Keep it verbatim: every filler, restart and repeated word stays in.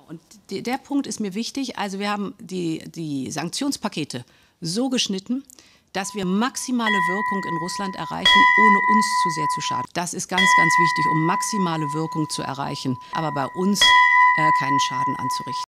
Und die, der Punkt ist mir wichtig. Also wir haben die, die Sanktionspakete so geschnitten, dass wir maximale Wirkung in Russland erreichen, ohne uns zu sehr zu schaden. Das ist ganz, ganz wichtig, um maximale Wirkung zu erreichen, aber bei uns äh, keinen Schaden anzurichten.